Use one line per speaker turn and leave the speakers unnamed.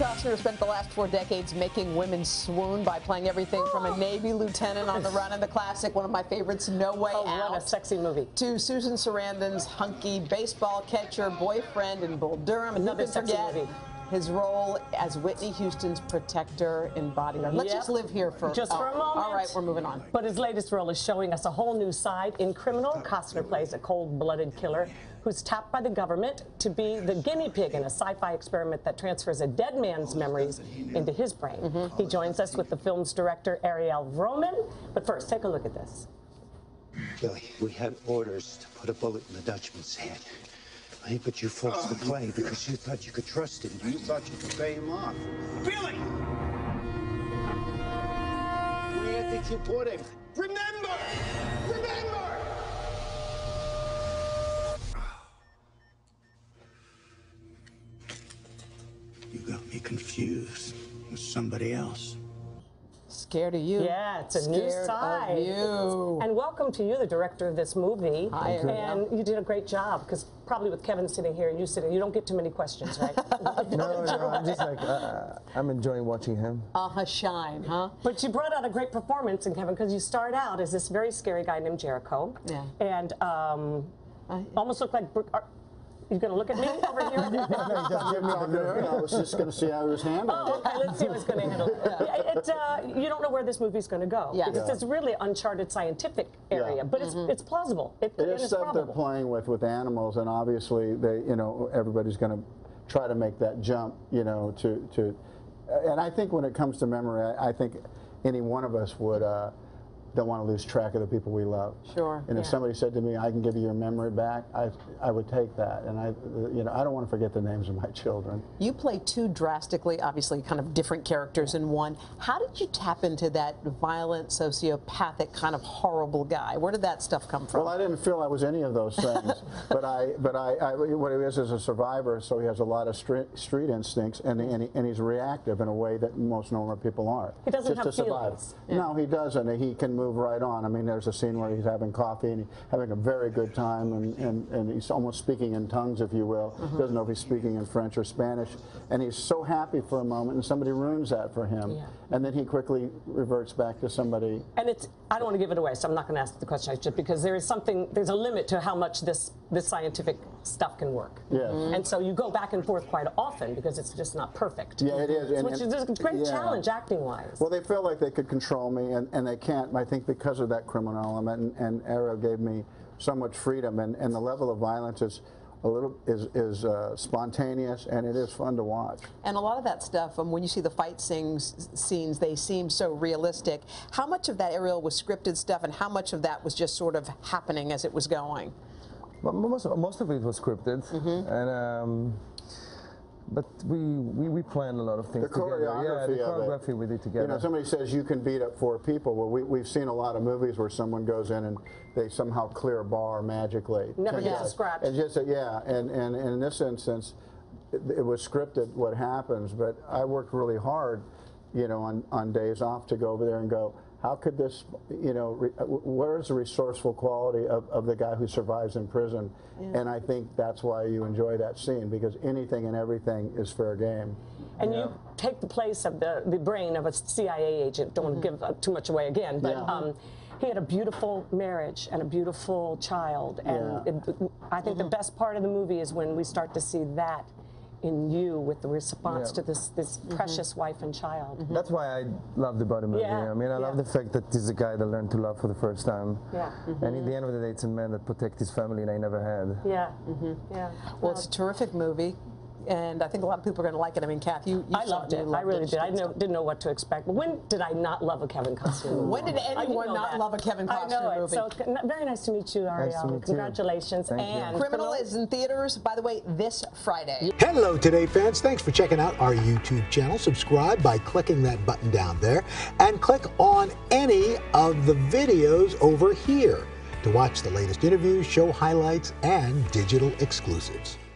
Costner spent the last 4 decades making women swoon by playing everything from a Navy lieutenant on the run in the classic, one of my favorites, No Way Out.
What a sexy movie.
To Susan Sarandon's hunky baseball catcher boyfriend in Bull Durham. And
Another
who can forget his role as Whitney Houston's protector in Bodyguard. Let's just live here for
a moment.
All right, we're moving on.
But his latest role is showing us a whole new side. In Criminal, Costner plays a cold-blooded killer who's tapped by the government to be the guinea pig in a sci-fi experiment that transfers a dead man's memories into his brain. He joins us with the film's director, Ariel Vromen. But first, take a look at this.
Billy, we had orders to put a bullet in the Dutchman's head. I put you folks to play because you thought you could trust him. You thought you could pay him off. Billy! Where did you put him? Remember! Remember! You got me confused with somebody else.
Scared of you.
Yeah, it's a new side.
Of you.
And welcome to you, the director of this movie.
Hi,
and you did a great job, because probably with Kevin sitting here and you sitting, you don't get too many questions, right?
No, I'm just like, I'm enjoying watching him.
Shine, huh?
But you brought out a great performance in Kevin, because you start out as this very scary guy named Jericho.
Yeah.
And almost looked like... You gonna look at me over here?
I was just gonna see how he was handling it.
Oh, okay. Let's see how he's gonna handle it. You don't know where this movie's gonna go because it's a really uncharted scientific area, but it's plausible. It
is stuff they're playing with animals, and obviously they, everybody's gonna try to make that jump, and I think when it comes to memory, I think any one of us would. Don't want to lose track of the people we love.
Sure.
And if somebody said to me, "I can give you your memory back," I would take that. And I don't want to forget the names of my children.
You play 2 drastically, obviously, kind of different characters in one. How did you tap into that violent, sociopathic, kind of horrible guy? Where did that stuff come from?
Well, I didn't feel I was any of those things, but what he is a survivor, so he has a lot of street instincts, and he's reactive in a way that most normal people aren't.
He doesn't have
feelings.
Yeah.
No, he doesn't. He can move right on. I mean, there's a scene where he's having coffee and he's having a very good time, and he's almost speaking in tongues, if you will. Doesn't know if he's speaking in French or Spanish, and he's so happy for a moment, and somebody ruins that for him, and then he quickly reverts back to somebody.
And I don't want to give it away, so I'm not going to ask the question, just because there's a limit to how much this scientific stuff can work.
Yes.
And so you go back and forth quite often because it's just not perfect.
Yeah, it is.
Which is a great challenge acting-wise.
Well, they feel like they could control me, and they can't. I think because of that criminal element, and Ariel gave me so much freedom, and the level of violence is spontaneous, and it is fun to watch.
And a lot of that stuff, when you see the fight scenes, they seem so realistic. How much of that, Ariel, was scripted stuff, and how much of that was just sort of happening as it was going?
Well, most of it was scripted, and but we planned a lot of things together. Yeah, the choreography we did together.
Somebody says you can beat up 4 people. Well, we've seen a lot of movies where someone goes in and they somehow clear a bar magically.
Never gets a scratch.
And just and in this instance, it was scripted what happens. But I worked really hard, on days off to go over there and go, how could this, where is the resourceful quality of the guy who survives in prison? And I think that's why you enjoy that scene, because anything and everything is fair game.
And you take the place of the brain of a CIA agent. Don't want to give too much away again, but he had a beautiful marriage and a beautiful child. And I think the best part of the movie is when we start to see that in you with the response to this precious wife and child.
That's why I love the Body movie. I mean, I love the fact that this is a guy that learned to love for the first time. And in the end of the day, it's a man that protects his family and I never had.
Well, it's a terrific movie. And I think a lot of people are going to like it. I mean, Kath, you
I loved it. I really did. I didn't know what to expect. But when did I not love a Kevin Costner movie?
When did anyone not love a Kevin Costner movie?
So very nice to meet you, Ariel.
Nice to meet
Congratulations.
You.
And Criminal is in theaters, by the way, this Friday.
Hello, Today fans. Thanks for checking out our YouTube channel. Subscribe by clicking that button down there and click on any of the videos over here to watch the latest interviews, show highlights, and digital exclusives.